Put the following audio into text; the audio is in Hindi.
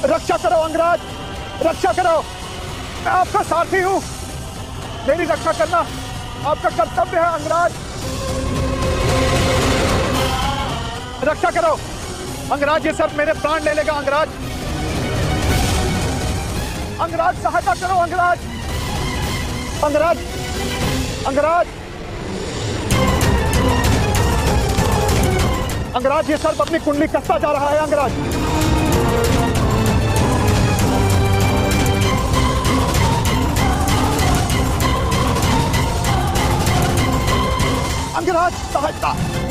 रक्षा करो अंगराज, रक्षा करो। मैं आपका साथी हूँ, मेरी रक्षा करना आपका कर्तव्य है अंगराज। रक्षा करो अंगराज, ये सब मेरे प्राण ले लेगा अंगराज। अंगराज सहायता करो अंगराज, अंगराज, अंगराज, अंगराज। ये सर्प अपनी कुंडली कसता जा रहा है अंगराज। अंगराज सहायता।